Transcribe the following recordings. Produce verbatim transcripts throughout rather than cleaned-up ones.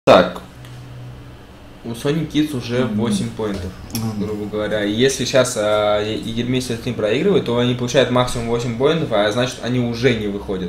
Так. У Sony Kids уже восемь поинтов, грубо говоря. И если сейчас а, Егермейстер с ним проигрывает, то они получают максимум восемь поинтов, а значит они уже не выходят.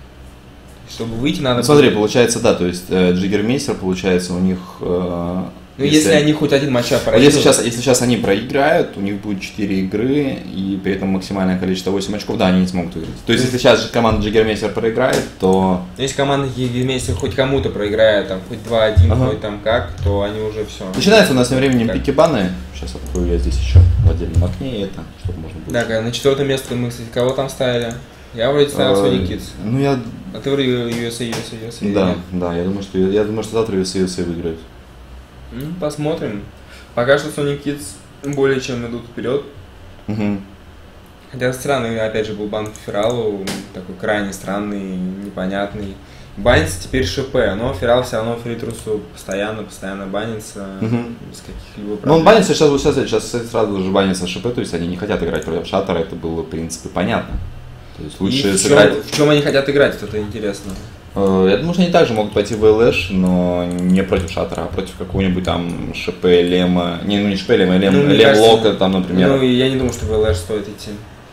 Чтобы выйти, надо... Ну, смотри, получается, да, то есть э, Джиггермейстер, получается, у них... Э, ну, если, если они хоть один матч проигрывают... Если сейчас, если сейчас они проиграют, у них будет четыре игры, и при этом максимальное количество восемь очков, да, они не смогут выиграть. То есть, если сейчас же команда Джиггермейстер проиграет, то... Если команда Егермейстер хоть кому-то проиграет, там, хоть два один, ага. хоть там как, то они уже все. Начинается у нас тем временем пики баны. Сейчас открою я здесь еще в отдельном окне это, чтобы можно было... Так, а на четвертое место мы, кстати, кого там ставили? Я вроде ставил Sony Kids. Ну, я... А ты вроде ю эс эй, ю эс эй, ю эс эй. Да, да, я думаю, что, я думаю, что завтра ю эс эй, ю эс эй выиграют. Ну, посмотрим. Пока что Sony Kids более чем идут вперед. Угу. Хотя странный, опять же, был бан по Фералу, такой крайне странный, непонятный. Банится теперь ШП, но Ферал все равно Фритрусу постоянно, постоянно банится, угу. без каких-либо проблем. Ну, он банится сейчас, сейчас, сейчас сразу же банится ШП, то есть они не хотят играть против Шаттера, это было, в принципе, понятно. То есть лучше И сыграть... В чем, в чем они хотят играть, это интересно. Я думаю, что они также могут пойти в эл-эш, но не против Шаттера, а против какого-нибудь там ШП, Лема, не, ну не ШП, Лема, Лем, ну, Лем Лока там, например. Ну, я не думаю, что в эл-эш стоит идти.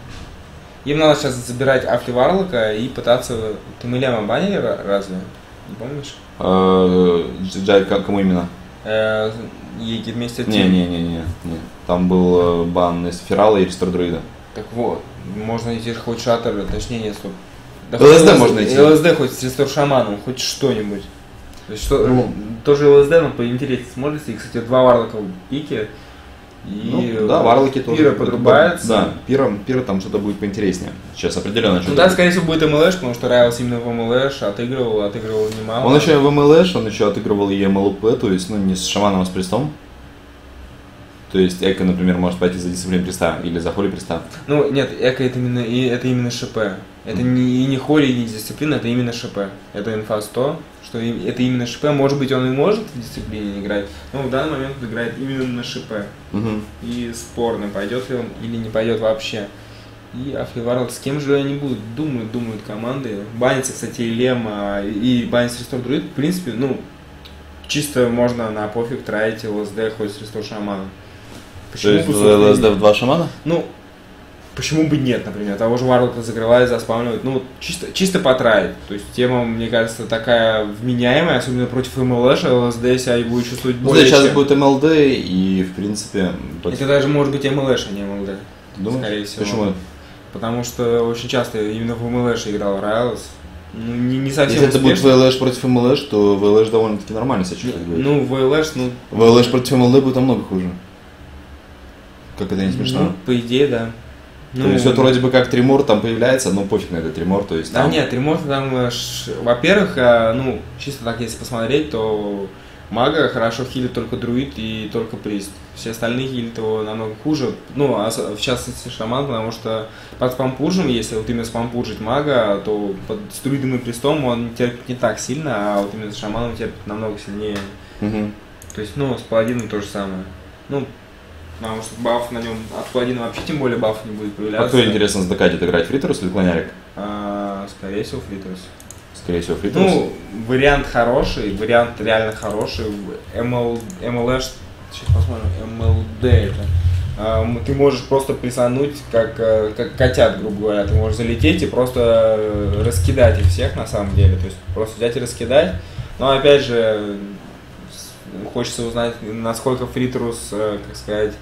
Им надо сейчас забирать Афли Варлока и пытаться... Ты мы Лема банили разве? Не помнишь? Джай, кому именно? Егермейстер Не, не, не, не, не. Там был бан из Ферала и Рестор Друида. Так вот, можно идти хоть Шаттер, точнее, не стоп. Да эл эс ди можно идти. эл эс ди хоть с Рестор Шаманом, хоть что-нибудь. То есть, что, ну, тоже эл эс ди, но поинтереснее смотрится. И, кстати, два Варлока в пике. И ну, да, Варлоки тоже. Пира подрубается. Да, Пира, Пира там что-то будет поинтереснее. Сейчас определенно что-то. Ну да, скорее всего, будет эм эл эш, потому что Райлс именно в эм эл эш отыгрывал, отыгрывал немало. Он еще в эм эл эш, он еще отыгрывал и эм эл пи, то есть, ну, не с Шаманом, а с Престом. То есть Эко, например, может пойти за дисциплину Преста или за Холи Преста. Ну, нет, Эко это именно, и, это именно ШП. Это mm. не, и не Холи, и не дисциплина, это именно ШП. Это инфа сто, что это именно ШП. Может быть, он и может в дисциплине играть, но в данный момент он играет именно на ШП. Mm-hmm. И спорно, пойдет ли он или не пойдет вообще. И Афливарлок, с кем же они будут? Думают, думают команды. Банится, кстати, и Лема, и банится Рестор Друид. В принципе, ну, чисто можно на пофиг тратить эл эс ди хоть с Рестор Шаманом. Почему то есть эл эс ди в два шамана? Ну, почему бы нет, например, того же Варлока закрывать, заспавнивать, ну, чисто, чисто потратить. То есть тема, мне кажется, такая вменяемая, особенно против эм эл эш, эл эс ди себя и будет чувствовать ну, более да, сейчас чем. будет эм эл ди и, в принципе... Против... Это даже может быть эм эл эш, а не эм эл ди. Думаешь? Скорее всего. Почему? Потому что очень часто именно в эм эл эш играл Райлс. Ну, не, не совсем Если успешно. это будет ви эл эш против эм эл эш, то ви эл эш довольно-таки нормально себя чувствует. Ну, ви эл эш, ну... ви эл эш против эм эл ди будет намного хуже. Как это не смешно? Ну, по идее, да. То ну, есть вот вроде бы как Тримор там появляется, но пофиг на этот Тримор, то есть да там... нет, Тримор там, во-первых, ну, чисто так если посмотреть, то Мага хорошо хилит только Друид и только Прист. Все остальные хилят его намного хуже, ну, а в частности Шаман, потому что под спампуржем, если вот именно спампуржить Мага, то под, с Друидом и Пристом он терпит не так сильно, а вот именно с Шаманом терпит намного сильнее. Угу. То есть, ну, с Паладином то же самое. Ну, потому что баф на нем от Паладина вообще тем более баф не будет появляться. А кто, интересно, с докатит играть, Фритерус или Клонярик? А, скорее всего, Фритерус. Скорее всего, Фритерус? Ну, вариант хороший, вариант реально хороший. эм эл эш, сейчас посмотрим, эм эл ди это. А, ты можешь просто присануть, как, как котят, грубо говоря. Ты можешь залететь и просто раскидать их всех на самом деле. То есть просто взять и раскидать. Но опять же, хочется узнать, насколько Фритерус, как сказать...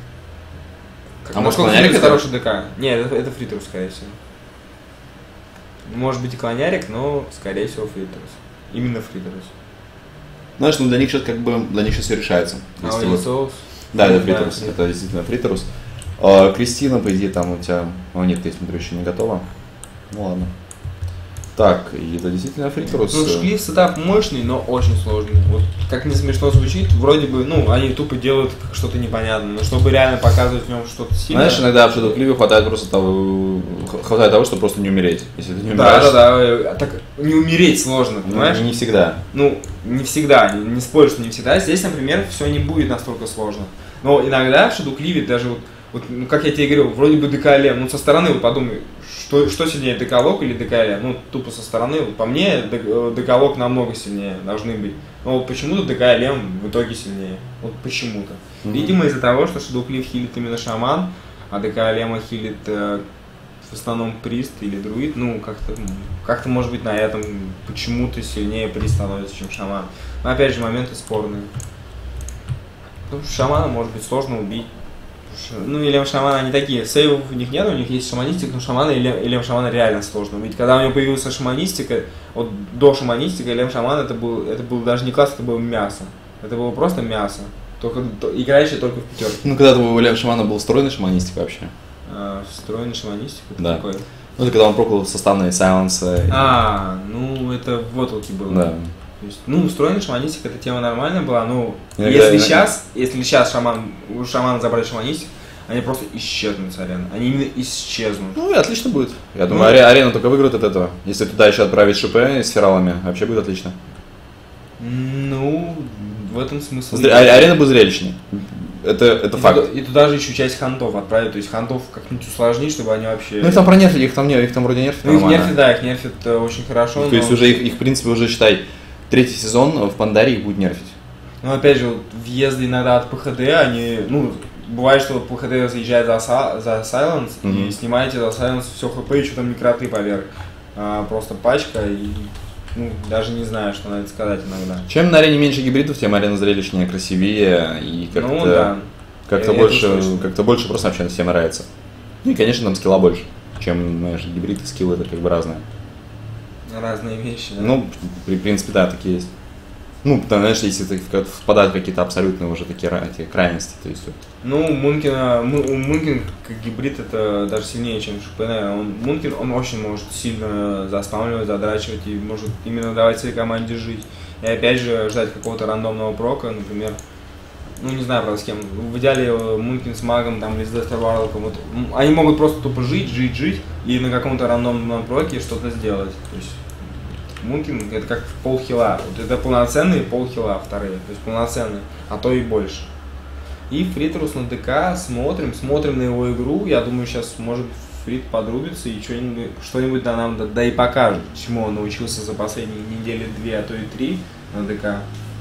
Как, а насколько может, Фритерус хороший ДК? Нет, это, это Фритерус, скорее всего. Может быть и Клонярик, но, скорее всего, Фритерус. Именно Фритерус. Знаешь, ну для них сейчас как бы, для них сейчас все решается. А у них соус? Да, это Фритерус, да, это действительно Фритерус. А, Кристина, по идее, там у тебя... О, нет, я смотрю, еще не готова. Ну ладно. Так, и это действительно Фритерус. Ну, Шклиф сетап мощный, но очень сложный. Вот как не смешно звучит, вроде бы, ну, они тупо делают что-то непонятное, но чтобы реально показывать в нем что-то сильное... Знаешь, иногда в Shadow Clive хватает просто того, хватает того, чтобы просто не умереть. Если ты не умираешь... Да, да, да, так не умереть сложно, понимаешь? Ну, не всегда. Ну, не всегда, не, не спорю, что не всегда. Здесь, например, все не будет настолько сложно. Но иногда в Shadow Clive даже вот Вот, ну, как я тебе говорил, вроде бы ДКЛМ, ну со стороны вот подумай, что, что сильнее, ДК-лог или ДКЛМ? Ну, тупо со стороны, вот, по мне, ДК-лог намного сильнее должны быть. Но вот почему-то ДКЛМ в итоге сильнее. Вот почему-то. Mm-hmm. Видимо, из-за того, что Shadow Cliff хилит именно шаман, а ДКЛМ хилит э, в основном прист или друид. Ну, как-то, как-то может быть на этом почему-то сильнее прист становится, чем шаман. Но опять же, моменты спорные. Потому что шамана может быть сложно убить. Ну, Илем Шамана они такие, сейвов у них нет, у них есть шаманистика, но шамана Илем, Илем Шамана реально сложно. Ведь когда у него появилась шаманистика, вот до шаманистика Илем Шамана это был, это был даже не класс, это было мясо. Это было просто мясо. Только, то, играющее только в пятерке. Ну, когда-то у Илем Шамана был встроенный шаманистика вообще. А, встроенный шаманистика? Да. Какой? Ну, это когда он проклял составные сайленсы. А, и... ну, это в Воталке было. Да. То есть, ну, устроенный шаманистик, эта тема нормальная была, но иногда, если иногда. сейчас, если сейчас шаман, у шамана забрать шаманистик, они просто исчезнут с арены. Они именно исчезнут. Ну и отлично будет. Я ну, думаю, аре- арена только выиграет от этого. Если туда еще отправить ШП с фералами, вообще будет отлично. Ну, в этом смысле. Зр... А- арена будет зрелищней. Это, это и факт. Туда, и туда же еще часть хантов отправить. То есть хантов как-нибудь усложнить, чтобы они вообще. Ну их там пронерфили, их там нет, их там вроде нерфят. Ну их нерфят, да, их нерфят э, очень хорошо. То но... есть уже их, их, в принципе, уже считай, третий сезон в Пандаре их будет нерфить. Ну опять же, вот, въезды иногда от ПХД, они, ну, бывает, что вот ПХД заезжает за, за Silence, mm-hmm. и снимаете за Silence все хп, и что там микроты поверх. А, просто пачка, и ну, даже не знаю, что надо сказать иногда. Чем на арене меньше гибридов, тем арена зрелищнее, красивее, и как-то, ну, да. как-то, больше, как-то больше просто вообще всем нравится. Ну и, конечно, там скилла больше, чем, знаешь, гибрид и скиллы, это как бы разные. Разные вещи, да? Ну, в принципе, да, такие есть. Ну, потому, знаешь, если впадают какие-то абсолютные уже такие эти крайности, то есть... Ну, Мункина, Мункин как гибрид это даже сильнее, чем ШП, наверное. Он, Мункин, он очень может сильно заспавнивать, задрачивать и может именно давать своей команде жить. И опять же, ждать какого-то рандомного прока, например, ну, не знаю, правда, с кем. В идеале Мункин с магом, там, или с Дестер Варлоком, вот, они могут просто тупо жить, жить, жить, и на каком-то рандомном проке что-то сделать. То есть, Мункин это как полхила, вот это полноценные полхила вторые, то есть полноценные, а то и больше. И Фритерус на ДК смотрим, смотрим на его игру, я думаю, сейчас может Фрит подрубится и что-нибудь, что-нибудь да, нам да, да и покажет, чему он научился за последние недели две, а то и три на ДК.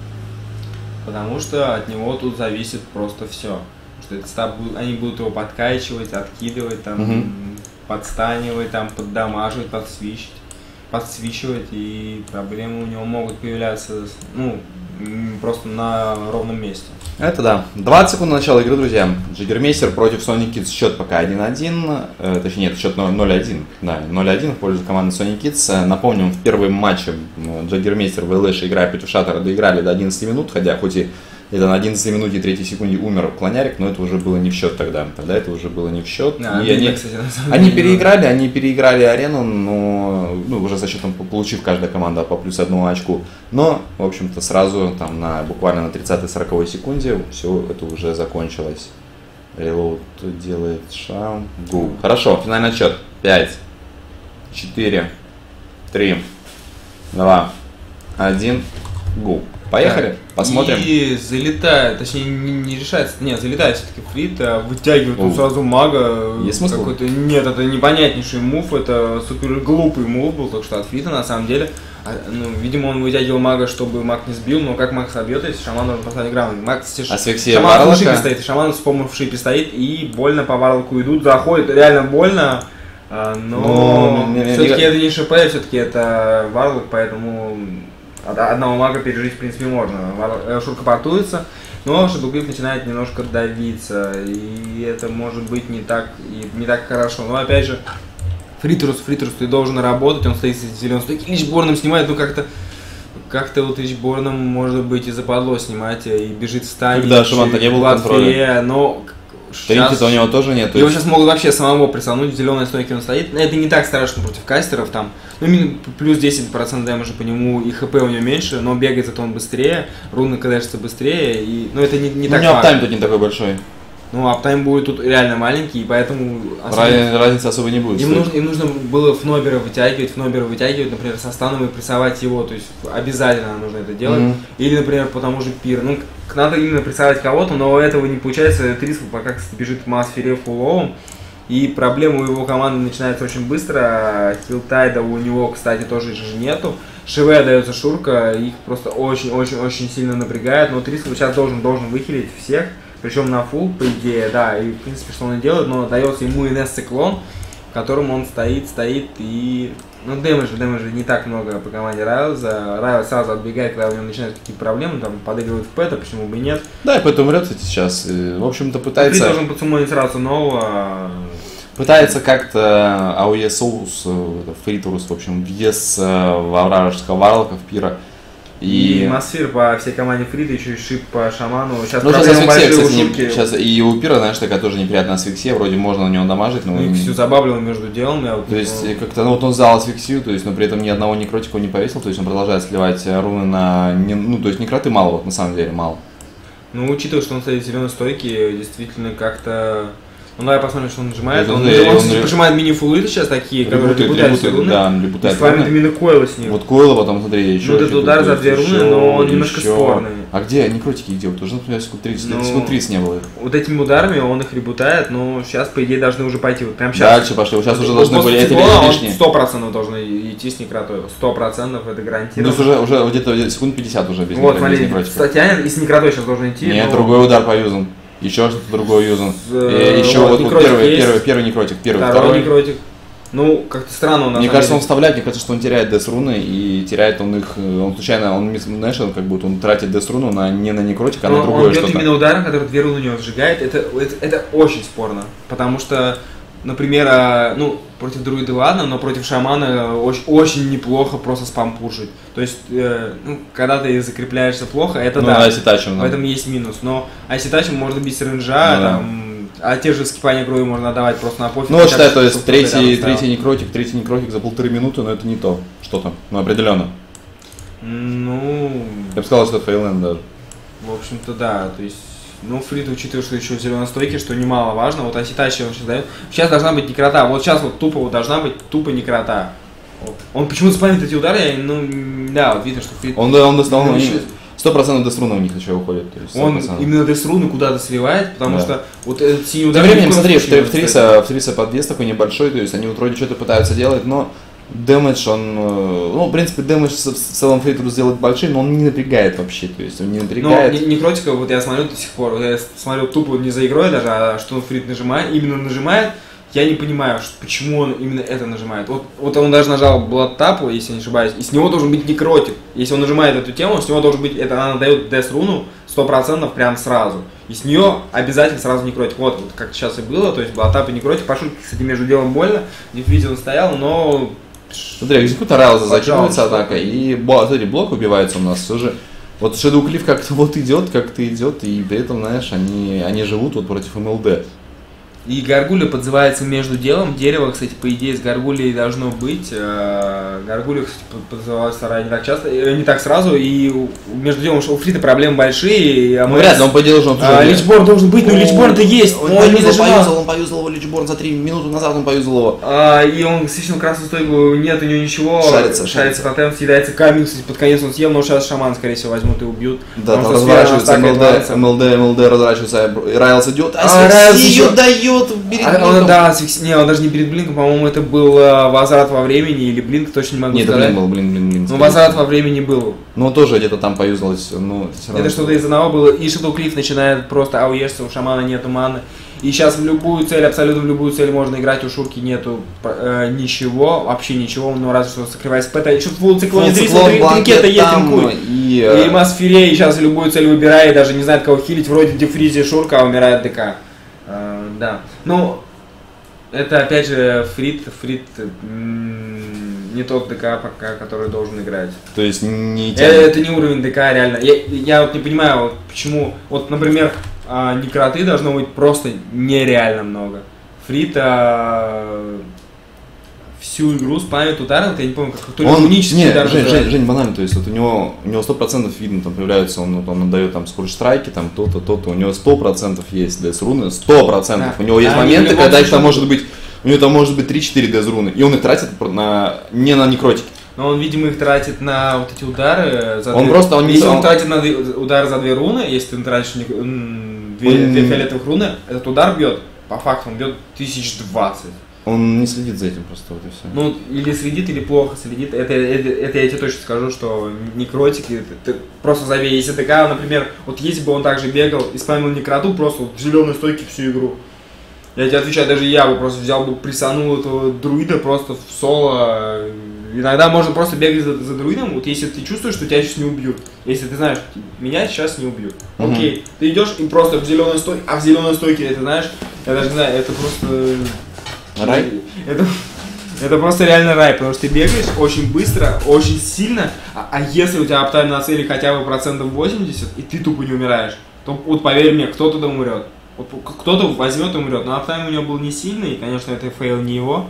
Потому что от него тут зависит просто все. Что этот стаб, они будут его подкачивать, откидывать, там, mm-hmm. подстанивать, там, поддамаживать, подсвищить. подсвечивать, и проблемы у него могут появляться, ну, просто на ровном месте. Это да. двадцать секунд на начало игры, друзья. Джаггермейстер против Sonic Kids. Счет пока один один. Э, точнее, нет, счет ноль один. Да, ноль один в пользу команды Sonic Kids. Напомним, в первом матче Джаггермейстер в ЛШ, играя против Шаттера, доиграли до одиннадцати минут, хотя хоть и это на одиннадцатой минуте и третьей секунде умер Клонярик, но это уже было не в счет тогда. Тогда это уже было не в счет. А, и они, кстати, они переиграли, они переиграли арену, но ну, уже за счетом получив каждая команда по плюс одному очку. Но, в общем-то, сразу там на буквально на тридцатой-сороковой секунде все это уже закончилось. Reload делает шам. Гу. Хорошо, финальный отсчет. пять, четыре, три, два, один. Гу. Поехали, так, посмотрим. И залетает, точнее не, не решается, нет, залетает все-таки Фрит, а вытягивает он сразу мага. Есть смысл? Какой-то, нет, это непонятнейший мув, это супер глупый мув был, только что от Фрита на самом деле. Ну, видимо, он вытягивал мага, чтобы маг не сбил, но как маг собьет, если шаман должен поставить грамотно. Маг, если а шаман в шипе стоит, шаман с помощью в шипе стоит, и больно по варлоку идут, заходит, реально больно. Но, но все-таки не... это не ШП, все-таки это варлок, поэтому одного мага пережить в принципе можно. Шурка портуется, но Shadow Cliff начинает немножко давиться, и это может быть не так, и не так хорошо. Но опять же, Фритерус, Фритерус, ты должен работать, он стоит с зеленым стойки, Личборном снимает, ну как-то как-то вот Личборном может быть и западло снимать, и бежит в стане. Когда Шаман-то не был в контроле. Но Тринити-то у него тоже нет. Его сейчас могут вообще самого присануть, в зеленой стойке он стоит. Это не так страшно против кастеров, там, ну, плюс десять процентов дэмэджа по нему, и хп у него меньше, но бегает зато он быстрее, руны кадешится быстрее, и, ну, это не, не ну, так у него аптайм тут не такой большой. Ну, аптайм будет тут реально маленький, и поэтому... Особенно... Разницы особо не будет. Им нужно, им нужно было Фнобера вытягивать, Фнобера вытягивать, например, со станом и прессовать его, то есть обязательно нужно это делать. Mm-hmm. Или, например, по тому же Пир. Ну, надо именно прессовать кого-то, но этого не получается. Трисл пока бежит Масфире фулловым, и проблема у его команды начинается очень быстро. Хилтайда у него, кстати, тоже же нету. Шиве дается Шурка, их просто очень-очень-очень сильно напрягает, но Трисл сейчас должен, должен выхилить всех. Причем на фул, по идее, да, и в принципе, что он и делает, но дается ему Инесс Циклон, в котором он стоит, стоит и... Ну, дэмэджа, дэмэджа не так много по команде Райлза. Райлз сразу отбегает, когда у него начинаются какие-то проблемы, там, подыгрывает в пэта, почему бы и нет. Да, и поэтому умрет, кстати, сейчас. И, в общем-то, пытается... Фрид должен подсумонить сразу нового. Пытается как-то АОЕ Соус, Фриторус, в общем, въезд во вражеского Варлока, в Пира. И, и Масфир по всей команде Фрида, еще и Шип по Шаману. Сейчас ну, сейчас асфиксия, кстати, не, сейчас и у Пира, знаешь, такая тоже неприятная асфиксия, вроде можно на него дамажить, но... И всю забавливал между делом. Я вот то есть, ну... как-то, ну, вот он взял асфиксию, то есть, но при этом ни одного некротика не повесил, то есть, он продолжает сливать руны на... Не, ну, то есть, некроты мало, вот, на самом деле, мало. Ну, учитывая, что он стоит в зеленой стойке, действительно, как-то... Ну, давай посмотрим, что он нажимает. Он, он, он, он, он, он пожимает мини-фуллы сейчас такие, которые ребутают все руны. Да, ребутают с вами именно Койла с ним. Вот Койла, потом, смотри, еще... Ну, это удар за две руны, но он немножко еще... спорный. А где некротики где? Вот уже, например, секунд тридцать, ну, секунд тридцать не было. Вот этими ударами он их ребутает, но сейчас, по идее, должны уже пойти. Вот прям сейчас. Дальше пошли, вот сейчас уже должны были, это лишние. сто процентов должны идти с некротой. сто процентов это гарантированно. Ну, уже, уже где-то секунд пятьдесят уже без вот, смотри, Статьян и с некротой сейчас должен идти. Нет, но... другой удар поюзан. Еще что-то другое юзан. Э, еще вот, вот первый, первый, первый некротик, первый, второй. второй. Некротик. Ну, как-то странно у нас. Мне кажется, он вставляет, мне кажется, что он теряет дес-руны и теряет он их, он случайно, он, знаешь, он как будто он тратит дес-руну на, не на некротик, а но на другое что-то. Он бьет именно ударом, который две руны у него сжигает, это, это, это очень спорно, потому что, например, ну, против друида ладно, но против шамана очень, очень неплохо просто спампушить. То есть, э, ну, когда ты закрепляешься плохо, это ну, да, айситачем, в этом да. есть минус, но айситачем можно бить с рейнджа, ну, там, да. а те же скипания крови можно отдавать просто на пофиг. Ну вот считай, то есть третий, третий некротик, третий некротик за полторы минуты, но это не то, что там, ну определенно. Ну... Я бы сказал, что это фейлэнд даже. В общем-то да, то есть... Ну, Фрид, учитывая, что еще в зеленой стойке, что немаловажно, вот Аситачи он сейчас дает. Сейчас должна быть некрота, вот сейчас вот тупо вот должна быть тупо некрота. Он почему-то спамит эти удары, ну, да, вот видно, что Фрид... Он, он, он, он, он сто процентов десруна у них еще уходит. То есть он именно десруны куда-то сливает, потому да. что вот этот синий удар... Тем временем, смотри, в Триса, в Триса подвес такой небольшой, то есть они вот вроде что-то пытаются делать, но дэмэдж он, ну, в принципе, дэмэдж в целом Фритеру сделать большой, но он не напрягает вообще, то есть он не напрягает. Ну, некротика, вот я смотрю до сих пор, вот я смотрю тупо не за игрой даже, а что он Фрит нажимает, именно нажимает, я не понимаю, что, почему он именно это нажимает. Вот, вот он даже нажал Blood Tap, если не ошибаюсь, и с него должен быть некротик. Если он нажимает эту тему, с него должен быть, это она дает Death руну сто процентов прям сразу. И с нее обязательно сразу некротик. Вот, вот как сейчас и было, то есть Blood Tap и некротик. Пошутки, кстати, между делом больно, в видео он стоял, но... Смотри, экзекутор Райлза закидывается атака, и смотри, блок убивается у нас уже. Вот Shadow Cliff как-то вот идет, как-то идет, и при этом, знаешь, они, они живут вот против эм эл дэ. И Гаргулья подзывается между делом. Дерево, кстати, по идее, с Гаргульей должно быть. Гаргулья, кстати, подзывалась вторая не так часто, не так сразу. И между делом у Фрита проблемы большие. Ну, вряд ли, он по делу должен а, Личборн должен быть, но Личборн-то есть. Он, он, не поюзал, он поюзал его Личборн за три минуты назад, он поюзал его. А, и он свечнул красную стойку, нет у него ничего. Шарится, шарится. Тотем, съедается камень, кстати, под конец он съел, но сейчас шаман, скорее всего, возьмут и убьют. Да, там разворачивается эм эл дэ, эм эл дэ, эм эл дэ разворачивается, Райлс идет, а Райлс дает. Перед а, он, да, свикс... не, он даже не перед блинком, по-моему, это был э, возврат во времени или блинк, точно не могу Нет, сказать. Нет, это блинк был, блинк, блинк, блинк. Ну, возврат во времени был. Ну, тоже где-то там поюзалось, ну... Это что-то из одного было, и Shadow Cliff начинает просто ауешься, у шамана нету маны. И сейчас в любую цель, абсолютно в любую цель можно играть, у Шурки нету э, ничего, вообще ничего, ну, разве что сокрывается пэта. Еще в фулл циклоне тринкета есть инкует. И, и Масфирей сейчас любую цель выбирает, даже не знает, кого хилить, вроде Дефризи Шурка, а умирает ДК. Э, да, ну... Это опять же Фрит, Фрит не тот ДК пока, который должен играть. То есть не это, это не уровень ДК реально. Я, я вот не понимаю, вот почему. Вот, например, некроты должно быть просто нереально много. Фрита всю игру спамит удары, вот я не помню, как то ли Он, унический не, удар Жень, называется. Жень, Жень, банально, то есть вот у него, у него сто процентов видно, там появляются, он, вот, он отдает там скорстрайки, там то-то, то-то, у него сто процентов есть дес-руны, сто процентов. Да. У него есть А, моменты, не, когда их там случае- может быть, у него там может быть три-четыре дес-руны, и он их тратит на, не на некротики. Но он, видимо, их тратит на вот эти удары за Он две... просто, он не- Если он он- тратит на две- удары за две руны, если ты тратишь не- м, две, Он- две фиолетовых руны, этот удар бьет, по факту он бьет тысяч двадцать. Он не следит за этим просто, вот и все. Ну, или следит, или плохо следит. Это, это, это я тебе точно скажу, что некротики, ты, ты просто забей. Если ТК, например, вот если бы он также бегал и спамил некроту, просто вот в зеленой стойке всю игру. Я тебе отвечаю, даже я бы просто взял бы, присанул этого друида просто в соло. Иногда можно просто бегать за, за друидом, вот если ты чувствуешь, что тебя сейчас не убьют. Если ты знаешь, меня сейчас не убьют. Мгм. Окей, ты идешь и просто в зеленой стойке, а в зеленой стойке, это знаешь, я даже не знаю, это просто... Рай? Это, это просто реально рай, потому что ты бегаешь очень быстро, очень сильно, а, а если у тебя аптайм на цели хотя бы процентов восемьдесят, и ты тупо не умираешь, то вот поверь мне, кто-то да умрет. Вот кто-то возьмет и умрет, но аптайм у него был не сильный, и, конечно, это фейл не его.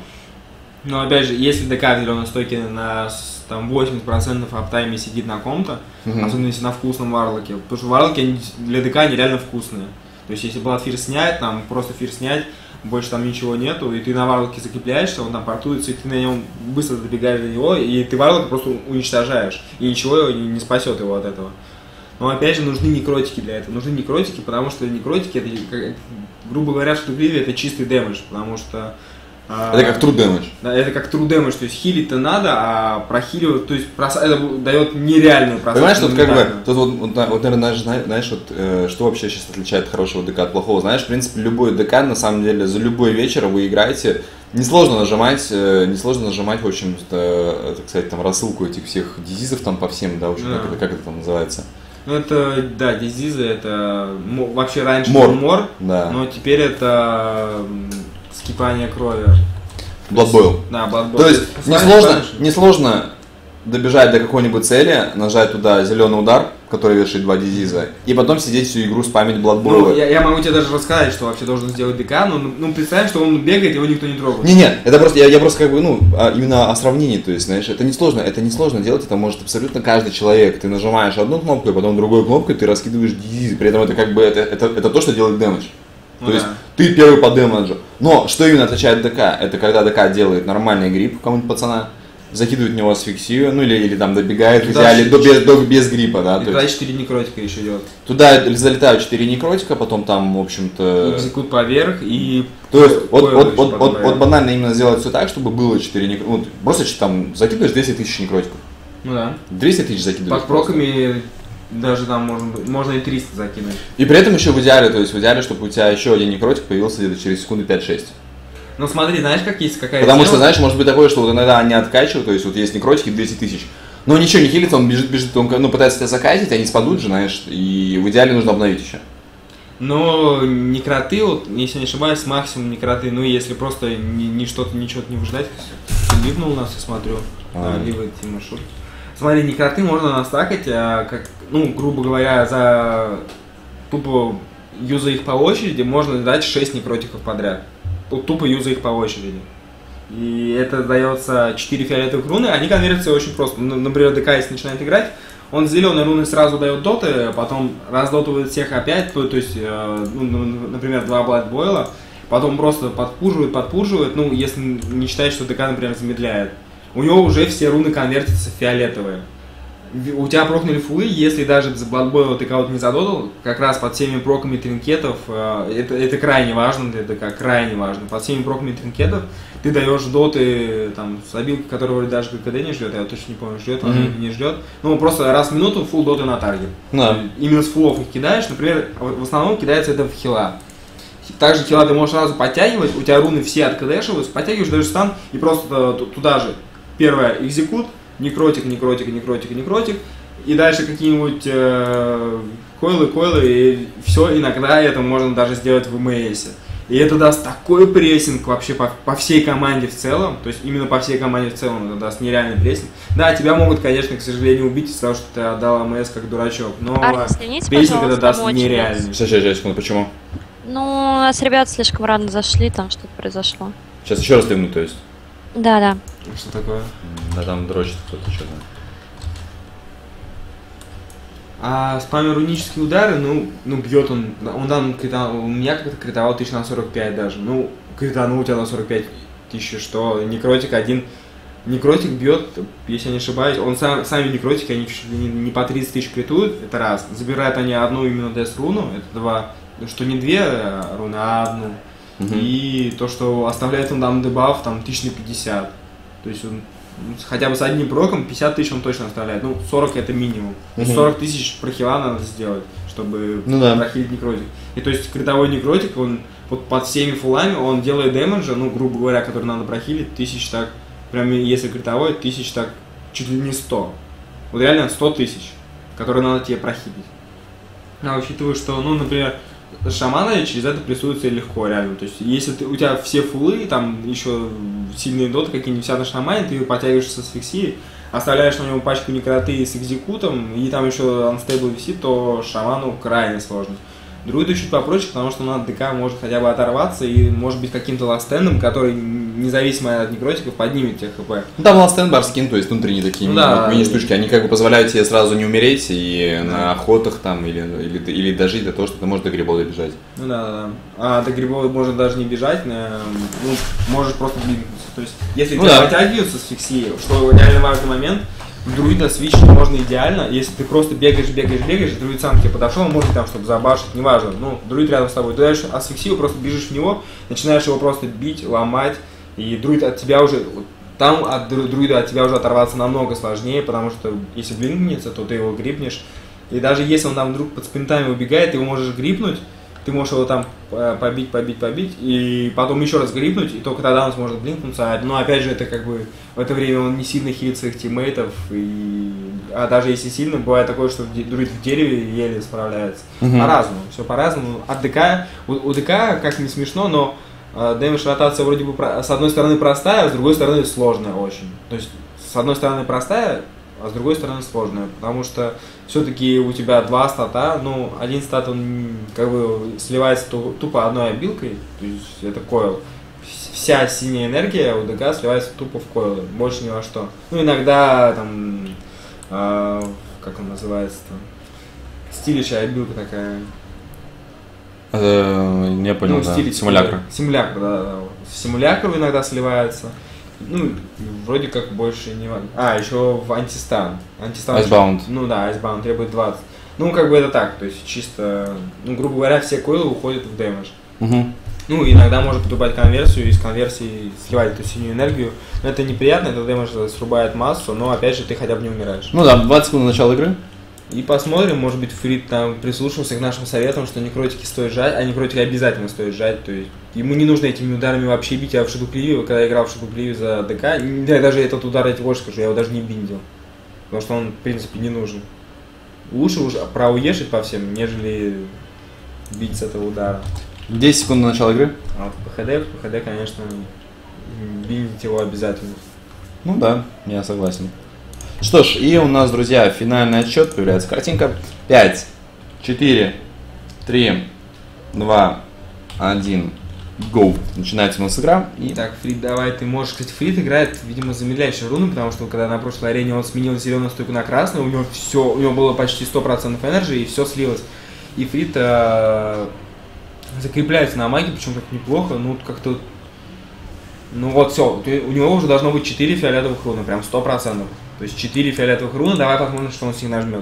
Но опять же, если ДК в зеленой стойке на с- там, восемьдесят процентов аптайме сидит на ком-то, Мгм. особенно если на вкусном варлоке, потому что варлоки они для ДК они реально вкусные. То есть если Bloodfear снять, там просто фир снять, больше там ничего нету, и ты на варлоке закрепляешься, он там портуется, и ты на нем быстро добегаешь до него, и ты варлока просто уничтожаешь, и ничего не, не спасет его от этого. Но опять же нужны некротики для этого, нужны некротики, потому что некротики, это, как- грубо говоря, что в гриве это чистый дэмэдж, потому что... а, Это как true damage. да, это как true damage, то есть хилить-то надо, а прохиливать, то есть прос- это дает нереальную просадку. Понимаешь, тут как бы, моментально. тут вот, вот, на- вот, наверное, знаешь, знаешь, вот, э, что вообще сейчас отличает хорошего ДК от плохого? Знаешь, в принципе, любой ДК, на самом деле, за любой вечер вы играете, несложно нажимать, э, несложно нажимать, в общем-то, э, так сказать, там, рассылку этих всех дизизов там по всем, да, в общем, Да. как, это, как это там называется? Ну это, да, дизизы, это мо- вообще раньше Мор. был мор, Да. но теперь это м, скипание крови. Blood Boil. Да, Blood Boil. То есть Посмотри, несложно, раньше. несложно добежать до какой-нибудь цели, нажать туда зеленый удар, который вешает два дизиза, и потом сидеть всю игру спамить Blood Ну, Boil. я, я могу тебе даже рассказать, что вообще должен сделать ДК, но ну, представь, что он бегает, его никто не трогает. Не-не, это просто, я, я просто как бы, ну, а, именно о сравнении, то есть, знаешь, это не сложно, это не сложно делать, это может абсолютно каждый человек. Ты нажимаешь одну кнопку, и потом другой кнопкой ты раскидываешь дизизы, при этом это как бы, это, это, это то, что делает дэмэдж. Ну То есть да. ты первый по дэмэджу. Но что именно отличает ДК? Это когда ДК делает нормальный грип кому-нибудь пацана, закидывает в него асфиксию, ну или, или там добегает в Туда идеале ч- до, без, до- без гриппа, да. И то туда есть четыре некротика еще идет. туда залетают четыре некротика, потом там, в общем-то... Экзекут поверх и... То есть вот, койл вот, еще вот, потом вот, поверх. вот банально именно сделать все так, чтобы было четыре некротика. Ну, просто ч- там закидываешь двести тысяч некротиков. Ну да. двести тысяч закидываешь. Под просто. проками даже там можно, быть- можно и триста закинуть. И при этом еще в идеале, то есть в идеале, чтобы у тебя еще один некротик появился где-то через секунды пять-шесть. Ну смотри, знаешь, как есть какая Потому тема? что, знаешь, может быть такое, что вот иногда они откачивают, то есть вот есть некротики двести тысяч, но ничего не хилится, он бежит, бежит, он ну, пытается тебя закатить, они спадут же, знаешь, и в идеале нужно обновить еще. Но некроты, вот, если не ошибаюсь, максимум некроты, ну если просто ни, ни что-то, ничего не выждать, липнул нас, я смотрю, А. а. либо Тимошур. Смотри, некроты можно настакать, а, как, ну, грубо говоря, за тупо юза их по очереди, можно дать шесть некротиков подряд. Вот тупо юза их по очереди. И это дается четыре фиолетовых руны, они конвертятся очень просто. Ну, например, ДК, если начинает играть, он зеленые руны сразу дает доты, потом раздотывает всех опять, то, то есть, э, ну, ну, например, два Blood Boil, потом просто подпуживает, подпуживает, ну, если не считать, что ДК, например, замедляет. У него уже все руны конвертятся в фиолетовые. В- У тебя прокнули фулы, если даже за Blood Boil ты кого-то не задотал, как раз под всеми проками тринкетов, э, это, это крайне важно для ДК, крайне важно, под всеми проками тринкетов ты даешь доты там, с обилкой, которая вроде даже КД не ждет, я точно не помню, ждет она Мгм. или не ждет. Ну, просто раз в минуту фул доты на таргет. Да. Именно с фулов их кидаешь, например, в основном кидается это в хила. Также хила ты можешь сразу подтягивать, у тебя руны все откдэшиваются, подтягиваешь, даешь стан и просто ту- туда же. Первое, экзекут, некротик, некротик, некротик, некротик. И дальше какие-нибудь э, койлы, койлы, и все, иногда это можно даже сделать в МСе. И это даст такой прессинг вообще по, по всей команде в целом, то есть именно по всей команде в целом это даст нереальный прессинг. Да, тебя могут, конечно, к сожалению, убить из-за того, что ты отдал АМС как дурачок, но Арни, извините, прессинг это пожалуйста, даст помочь нереальный. Сейчас, сейчас, сейчас, секунду, почему? Ну, у нас ребята слишком рано зашли, там что-то произошло. Сейчас еще раз ливну, то есть. Да, да. Что такое? Да там дрочит кто-то что-то. А спамер рунические удары, ну, ну бьет он, он там, у меня как-то критовал тысяч на сорок пять даже. Ну, кританул у тебя на сорок пять тысяч, что некротик один. Некротик бьет, если я не ошибаюсь, он сам, сами некротики, они чуть ли не, не по тридцать тысяч критуют, это раз. Забирают они одну именно дэс руну, это два. Что не две руны, а одну. Uh-huh. И то, что оставляет он там дебаф, там тысяч на пятьдесят. То есть он хотя бы с одним проком пятьдесят тысяч он точно оставляет. Ну, сорок это минимум. Uh-huh. сорок тысяч прохила надо сделать, чтобы ну, да. прохилить некротик. И то есть критовой некротик, он вот под всеми фулами, он делает дэмэджа, ну, грубо говоря, который надо прохилить, тысяч так, прям если критовой, тысяч так, чуть ли не сто. Вот реально сто тысяч, которые надо тебе прохилить. А учитывая, что, ну, например, шамана через это прессуется легко, реально. То есть, если ты, у тебя все фулы, там еще сильные доты какие-нибудь вся на шамане, ты подтягиваешься с фиксией, оставляешь на него пачку некроты с экзекутом, и там еще анстейбл висит, то шаману крайне сложно. Друиду чуть попроще, потому что на ДК может хотя бы оторваться и может быть каким-то ластендом, который независимо от некротиков поднимет тебе хп. Ну там ластенд, барскин, то есть внутренние такие ну, да, мини-штучки, они как бы позволяют тебе сразу не умереть и да. на охотах там или, или, или дожить до того, что ты можешь до грибов добежать. Ну да, да, да. А до грибов можно даже не бежать, ну, можешь просто двигаться. То есть если ну, тебя да. подтягиваются с фиксией, что реально важный момент, в друида свичить можно идеально, если ты просто бегаешь, бегаешь, бегаешь, друид сам к тебе подошел, он может там, чтобы забашить, неважно, ну, друид рядом с тобой, ты даешь асфиксию, просто бежишь в него, начинаешь его просто бить, ломать, и друид от тебя уже, там от друида от тебя уже оторваться намного сложнее, потому что если блинкнется, то ты его грипнешь, и даже если он там вдруг под спинтами убегает, ты его можешь грипнуть, ты можешь его там побить, побить, побить, и потом еще раз грипнуть, и только тогда он сможет блинкнуться. Но опять же, это как бы в это время он не сильно хилит своих тиммейтов, и... а даже если сильно, бывает такое, что друид в дереве еле справляется. Uh-huh. По-разному, все по-разному. От ДК, у, у ДК, как не смешно, но э, дэмэдж ротация вроде бы про... с одной стороны простая, а с другой стороны сложная очень. То есть с одной стороны простая, а с другой стороны сложная, потому что все-таки у тебя два стата, ну, один стат, он как бы сливается тупо одной обилкой, то есть это койл. Вся синяя энергия у ДК сливается тупо в койл, больше ни во что. Ну, иногда там, э, как он называется там, стилищая обилка такая. Это, не понял, ну, да. Стилич, симулякр. Симулякр, да, да. Симулякр иногда сливается. Ну, вроде как больше не... А, еще в антистан. антистан Icebound. Ну да, Icebound требует двадцать. Ну, как бы это так, то есть чисто... Ну, грубо говоря, все койлы уходят в дэмэдж. Угу. Ну, иногда может покупать конверсию и из конверсии сливать эту синюю энергию. Но это неприятно, это дэмэдж срубает массу, но опять же ты хотя бы не умираешь. Ну да, двадцать секунд до начала игры. И посмотрим, может быть, Фрид там прислушался к нашим советам, что некротики стоит жать, а некротики обязательно стоит жать. То есть ему не нужно этими ударами вообще бить. Я в Шедукливе, когда я играл в Шедукливе за ДК, я даже этот удар, я тебе больше скажу, я его даже не биндил. Потому что он, в принципе, не нужен. Лучше уже проуешить по всем, нежели бить с этого удара. десять секунд до начала игры. А вот по ХД, по ХД, конечно, биндить его обязательно. Ну да, я согласен. Что ж, и у нас, друзья, финальный отсчет, появляется картинка. пять, четыре, три, два, один, go. Начинается у нас игра. И... Так, Фрид, давай, ты можешь, кстати, Фрид играет, видимо, замедляющие руны, потому что когда на прошлой арене он сменил зеленую стойку на красную, у него все, у него было почти сто процентов энергии, и все слилось. И Фрид э, закрепляется на магии, причем как неплохо, ну как-то... Ну вот все, у него уже должно быть четыре фиолетовых руны, прям сто процентов. То есть четыре фиолетовых руны, давай посмотрим, что он с них нажмет.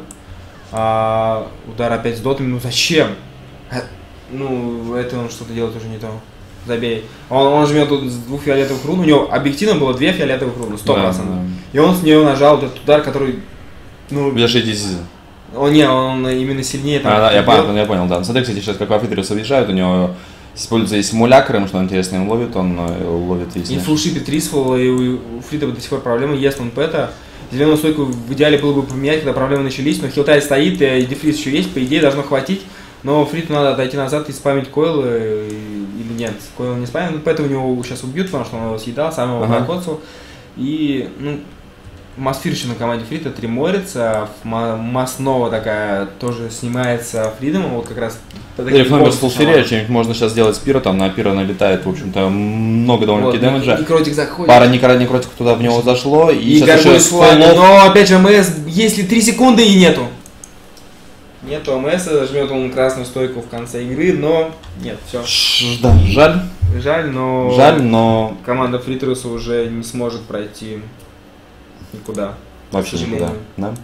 А, удар опять с дотами, ну зачем? А, ну, это он что-то делает уже не то. Забей. Он, он жмет тут с двух фиолетовых рун, у него объективно было две фиолетовых руны, сто процентов. Да, да. И он с нее нажал этот удар, который... Ну, для шестидесяти. О, не, он именно сильнее. Там, а, да, я понял, я понял, да. Смотри, кстати, сейчас как Вафитриуса въезжают, у него... Используется и симулякром, что интересно им ловит, он ловит если... И фулшипит рисфул, и у Фрида до сих пор проблемы, ест он пэта. Зеленую стойку в идеале было бы поменять, когда проблемы начались, но хилтай стоит, и дефриз еще есть, по идее должно хватить. Но Фриду надо отойти назад и спамить койлы, или нет, койл не спамит, пэта у него сейчас убьют, потому что он его съедал, сам его ага. прокоцал. И, ну, Масфир еще на команде Фрита, три Морица, Маснова такая тоже снимается Фридом, вот как раз... Риф номер с Фулферия, что-нибудь можно сейчас сделать с Пиро, там на Пиро налетает, в общем-то, много довольно-таки вот, дэмэджа. Некротик заходит. Пара некротиков туда в него зашло, и, и сейчас еще флот... Но опять же МС, если три секунды и нету. Нету АМС, жмет он красную стойку в конце игры, но нет, все. Ш- да, жаль. Жаль, но... Жаль, но... Команда Фритеруса уже не сможет пройти никуда. Вообще никуда, да?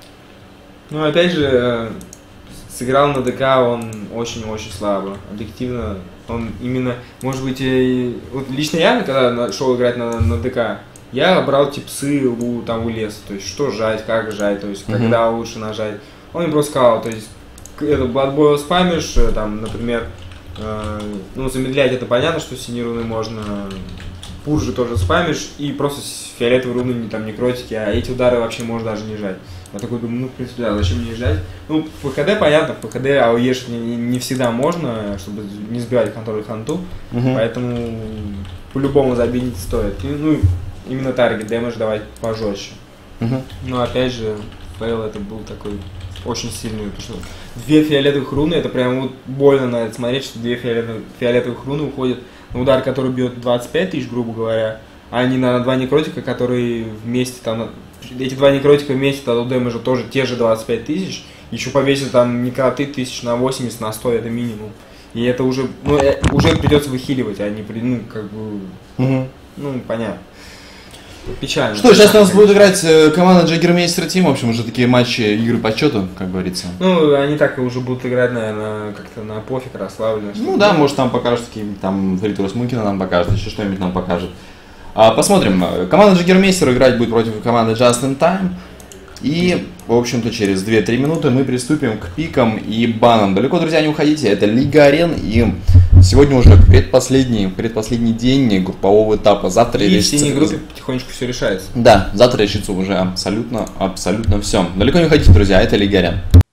Ну, опять же, сыграл на ДК он очень-очень слабо. Объективно, он именно, может быть, и... Вот лично я, когда шел играть на, на ДК, я брал типсы у, там, у леса, то есть, что жать, как жать, то есть, mm-hmm. когда лучше нажать. Он мне просто сказал, то есть, это Blood спамишь, там, например, э, ну, замедлять это понятно, что синие руны можно, пуржи тоже спамишь, и просто с фиолетовой руны, там, некротики, а эти удары вообще можно даже не жать. Я такой думаю, ну, в принципе, да, зачем мне жать? Ну, в ПХД понятно, в ПХД АОЕшить не, не, не всегда можно, чтобы не сбивать контроль ханту, uh-huh. поэтому по-любому забить стоит. И, ну, именно таргет дэмэдж давать пожестче. Uh-huh. Но, опять же, фейл это был такой... очень сильную, потому что две фиолетовых руны, это прям вот больно на это смотреть, что две фиолетовых, фиолетовых руны уходят на удар, который бьет двадцать пять тысяч, грубо говоря, а не на два некротика, которые вместе там, эти два некротика вместе дадут дэмэджа тоже те же двадцать пять тысяч, еще повесят там некроты тысяч на восемьдесят, на сто, это минимум. И это уже, ну, уже придется выхиливать, а не, ну, как бы, угу. ну, понятно. Печально. Что, сейчас у нас будет играть команда Джаггермейстер Тим, в общем, уже такие матчи, игры по счету, как говорится. Ну, они так уже будут играть, наверное, как-то на пофиг, расслабленно. Ну да, может там покажут какие-нибудь, там Фритерус Мункина нам покажет, еще что-нибудь нам покажет. А, посмотрим. Команда Джаггермейстер играть будет против команды Just in Time. И, в общем-то, через две-три минуты мы приступим к пикам и банам. Далеко, друзья, не уходите, это Лига Арен, и сегодня уже предпоследний, предпоследний день группового этапа. Завтра и решится... в синей группе потихонечку все решается. Да, завтра решится уже абсолютно, абсолютно все. Далеко не уходите, друзья, это Лига Арен.